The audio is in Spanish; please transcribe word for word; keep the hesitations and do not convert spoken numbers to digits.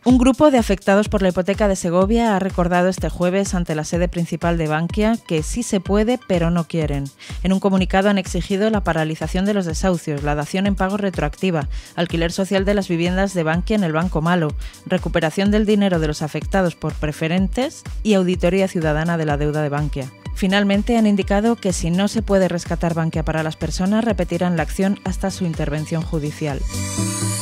Un grupo de afectados por la hipoteca de Segovia ha recordado este jueves ante la sede principal de Bankia que sí se puede, pero no quieren. En un comunicado han exigido la paralización de los desahucios, la dación en pago retroactiva, alquiler social de las viviendas de Bankia en el Banco Malo, recuperación del dinero de los afectados por preferentes y auditoría ciudadana de la deuda de Bankia. Finalmente, han indicado que si no se puede rescatar Bankia para las personas, repetirán la acción hasta su intervención judicial.